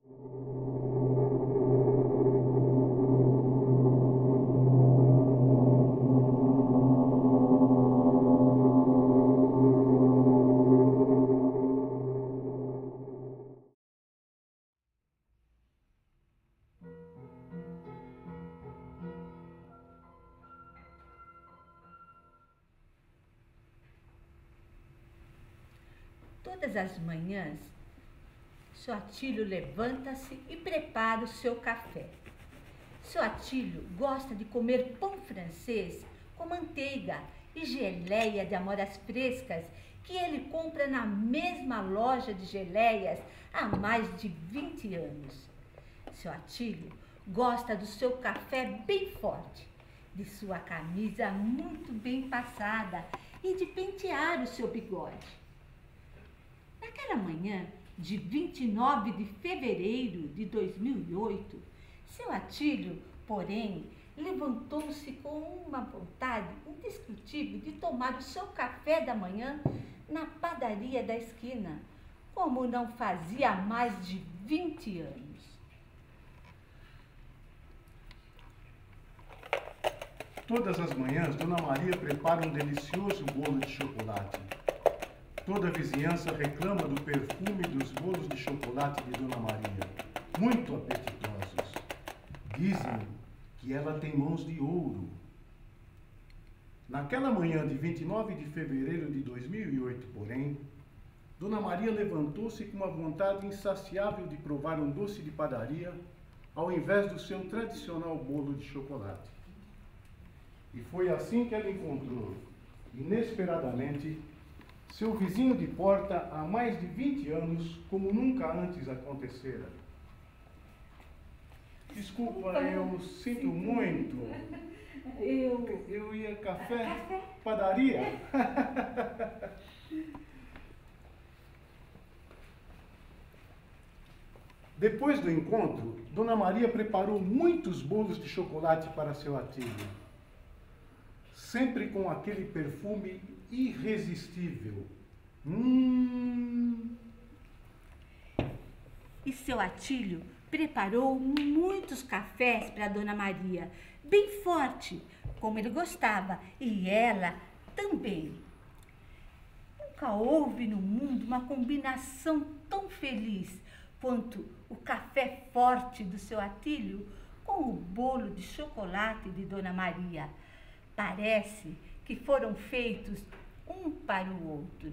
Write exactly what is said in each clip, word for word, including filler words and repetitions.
Todas as manhãs, seu Atílio levanta-se e prepara o seu café. Seu Atílio gosta de comer pão francês com manteiga e geleia de amoras frescas que ele compra na mesma loja de geleias há mais de vinte anos. Seu Atílio gosta do seu café bem forte, de sua camisa muito bem passada e de pentear o seu bigode. Naquela manhã de vinte e nove de fevereiro de dois mil e oito, seu Atílio, porém, levantou-se com uma vontade indiscutível de tomar o seu café da manhã na padaria da esquina, como não fazia há mais de vinte anos. Todas as manhãs, Dona Maria prepara um delicioso bolo de chocolate. Toda a vizinhança reclama do perfume dos bolos de chocolate de Dona Maria, muito apetitosos. Dizem que ela tem mãos de ouro. Naquela manhã de vinte e nove de fevereiro de dois mil e oito, porém, Dona Maria levantou-se com uma vontade insaciável de provar um doce de padaria, ao invés do seu tradicional bolo de chocolate. E foi assim que ela encontrou, inesperadamente, seu vizinho de porta há mais de vinte anos, como nunca antes acontecera. Desculpa, eu sinto muito. Eu... Eu ia café? Padaria? Depois do encontro, Dona Maria preparou muitos bolos de chocolate para seu Atílio, sempre com aquele perfume irresistível. Hum. E seu Atílio preparou muitos cafés para Dona Maria, bem forte, como ele gostava, e ela também. Nunca houve no mundo uma combinação tão feliz quanto o café forte do seu Atílio com o bolo de chocolate de Dona Maria. Parece que foram feitos um para o outro.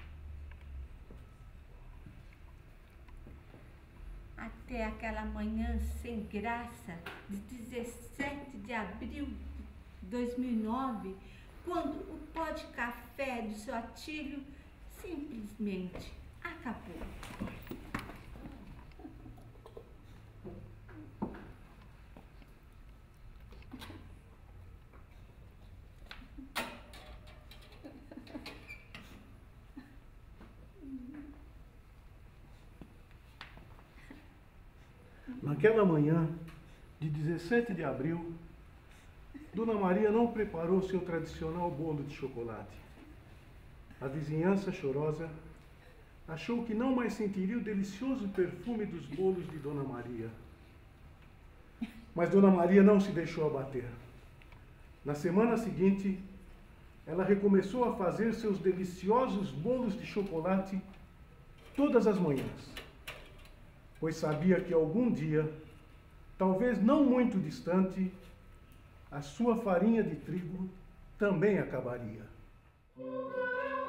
Até aquela manhã sem graça de dezessete de abril de dois mil e nove, quando o pó de café do seu Atílio simplesmente acabou. Naquela manhã de dezessete de abril, Dona Maria não preparou seu tradicional bolo de chocolate. A vizinhança chorosa achou que não mais sentiria o delicioso perfume dos bolos de Dona Maria. Mas Dona Maria não se deixou abater. Na semana seguinte, ela recomeçou a fazer seus deliciosos bolos de chocolate todas as manhãs, pois sabia que algum dia, talvez não muito distante, a sua farinha de trigo também acabaria.